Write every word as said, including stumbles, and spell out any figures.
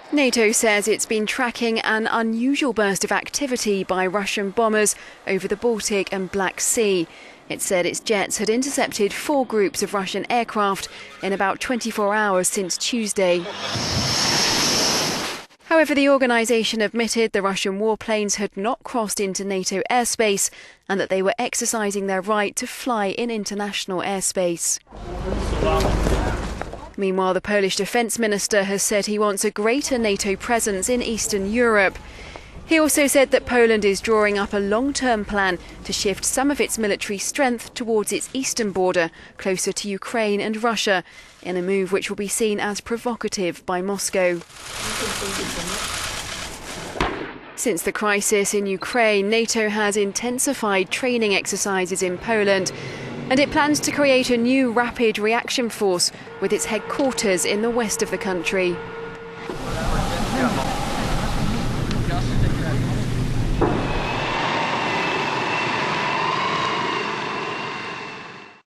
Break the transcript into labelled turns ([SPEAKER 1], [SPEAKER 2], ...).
[SPEAKER 1] NATO says it's been tracking an unusual burst of activity by Russian bombers over the Baltic and Black Sea. It said its jets had intercepted four groups of Russian aircraft in about twenty-four hours since Tuesday. However, the organisation admitted the Russian warplanes had not crossed into NATO airspace and that they were exercising their right to fly in international airspace. Meanwhile, the Polish defence minister has said he wants a greater NATO presence in Eastern Europe. He also said that Poland is drawing up a long-term plan to shift some of its military strength towards its eastern border, closer to Ukraine and Russia, in a move which will be seen as provocative by Moscow. Since the crisis in Ukraine, NATO has intensified training exercises in Poland, and it plans to create a new rapid reaction force with its headquarters in the west of the country.